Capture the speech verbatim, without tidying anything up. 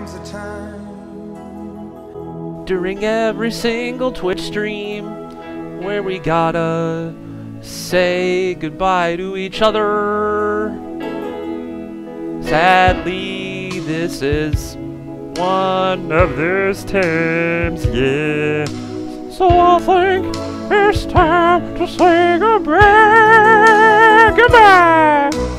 comes a time during every single Twitch stream where we gotta say goodbye to each other. Sadly, this is one of those times, yeah. So I think it's time to say goodbye. Goodbye.